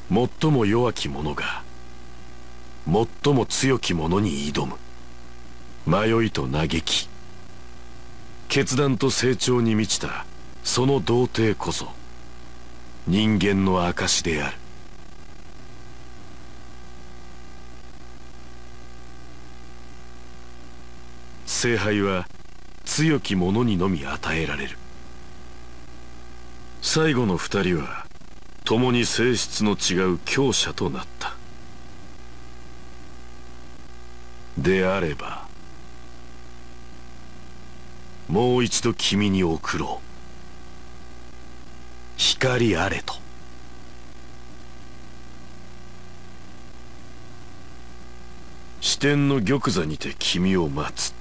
最も弱き者が最も強き者に挑む。迷いと嘆き、決断と成長に満ちたその童貞こそ人間の証である。聖杯は強き者にのみ与えられる。最後の二人は共に性質の違う強者となった。であればもう一度君に送ろう。光あれと。四天の玉座にて君を待つ。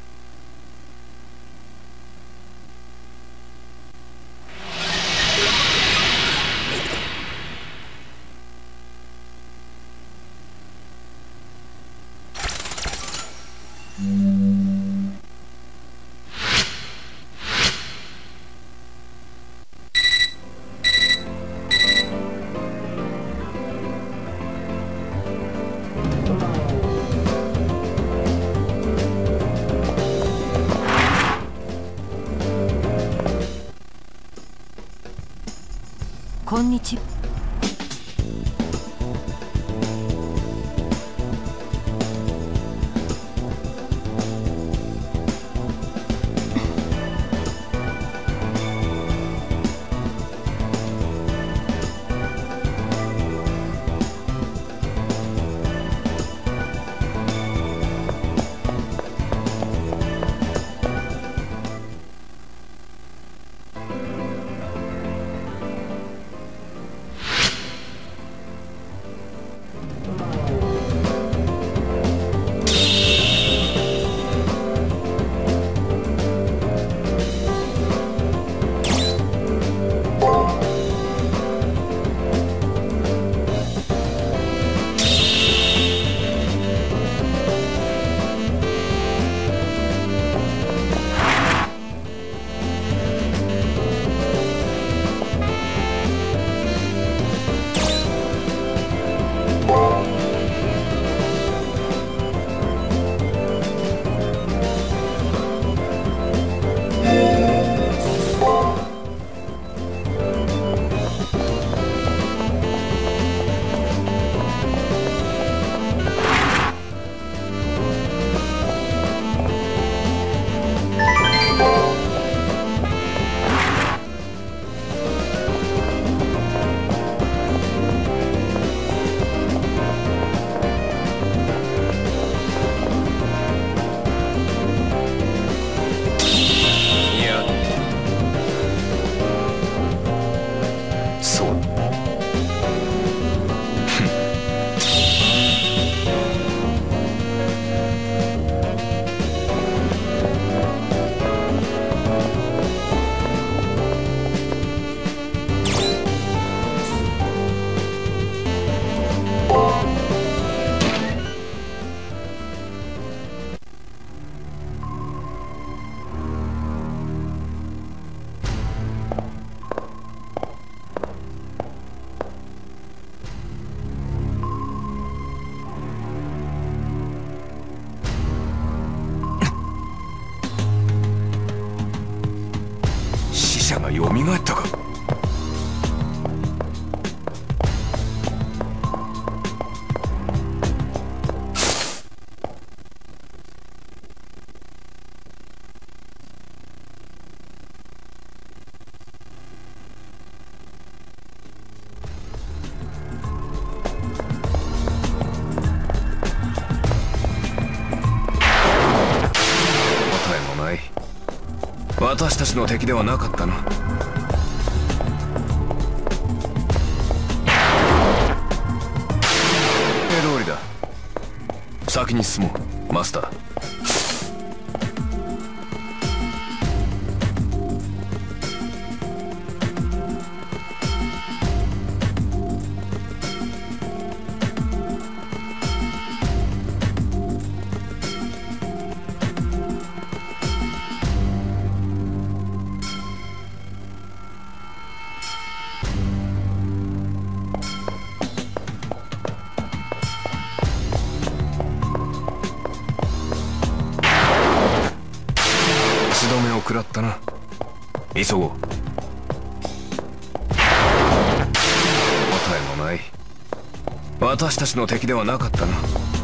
こんにちは。 がよみがえったか。私たちの敵ではなかったな。通りだ。先に進もう、マスター。 食らったな。急ごう。答えもない。私たちの敵ではなかったな。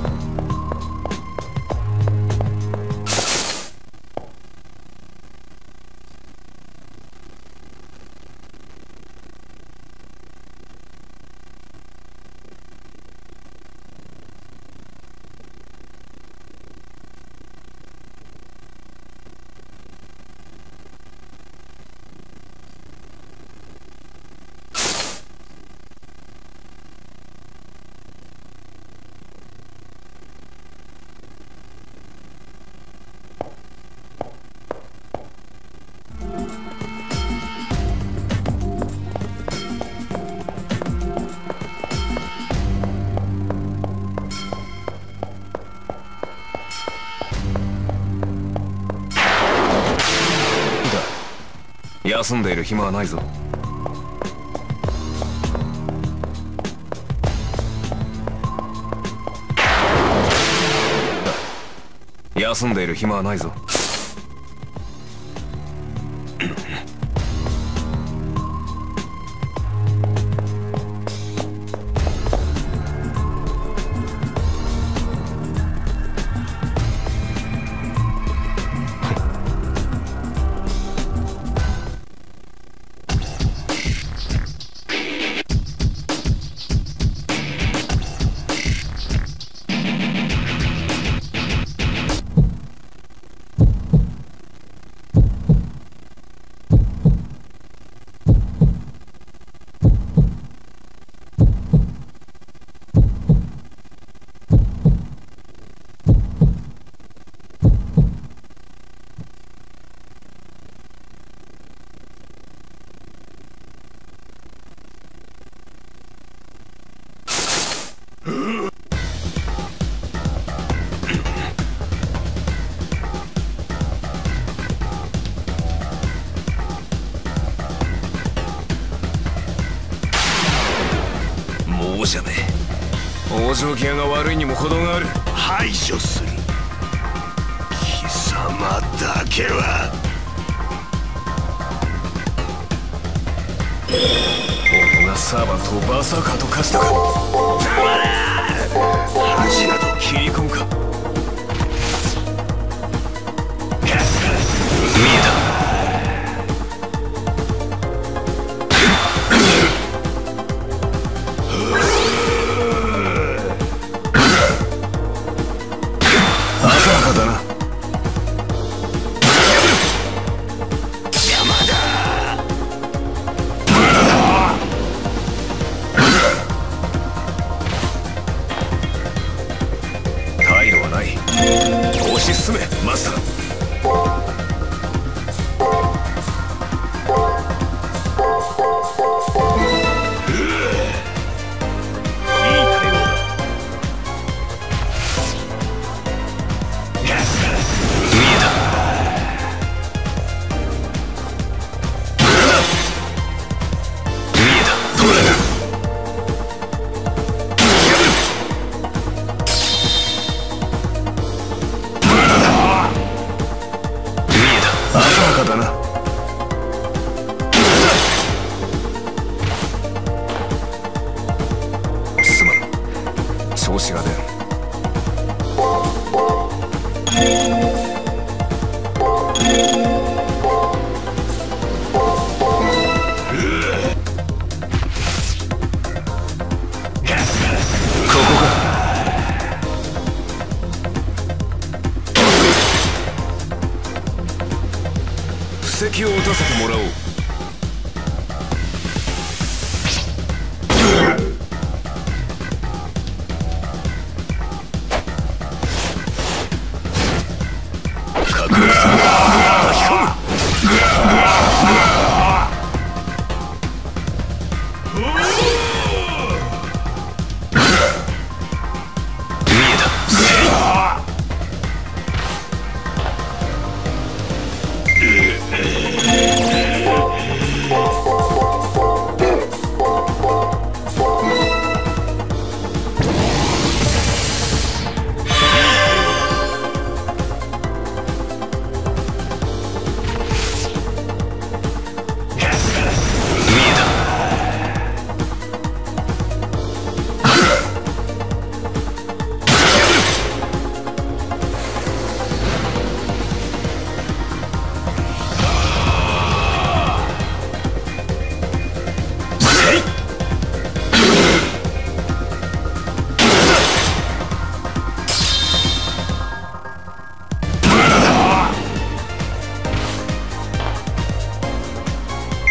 休んでいる暇はないぞ。休んでいる暇はないぞ。もうじゃねえ。往生際が悪いにも程がある。 排除する。貴様だけは。 俺がサーバントをバーサーカーと化したか。 恥など切り込むか。見えた。浅はかだな。退路はない。推し進めマスター。だな。すまん、調子が出ん。ここか。布石を打たせてもらおう。覚悟する。巻き込む。見えた。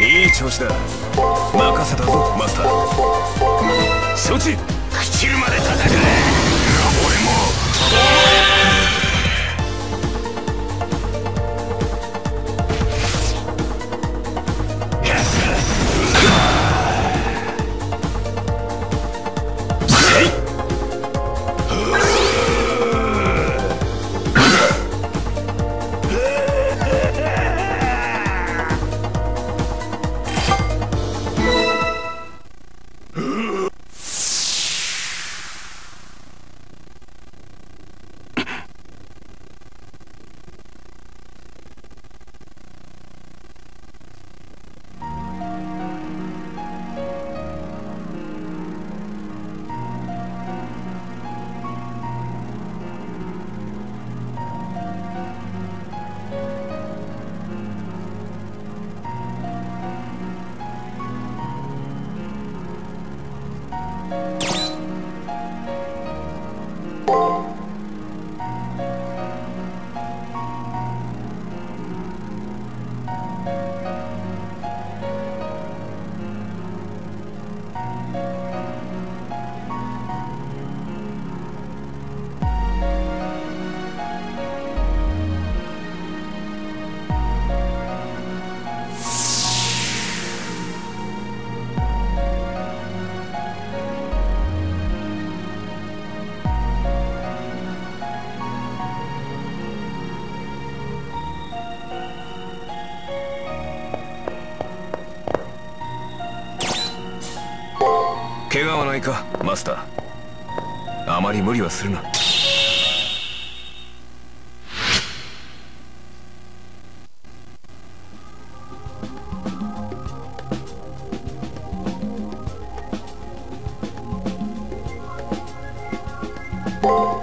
いい調子だ。任せたぞマスター。 承知。 朽ちるまで戦え。俺も怪我はないかマスター。あまり無理はするな。 う